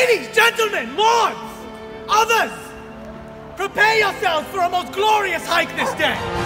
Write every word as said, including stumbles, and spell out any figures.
Ladies, gentlemen, lords, others, prepare yourselves for a most glorious hike this day.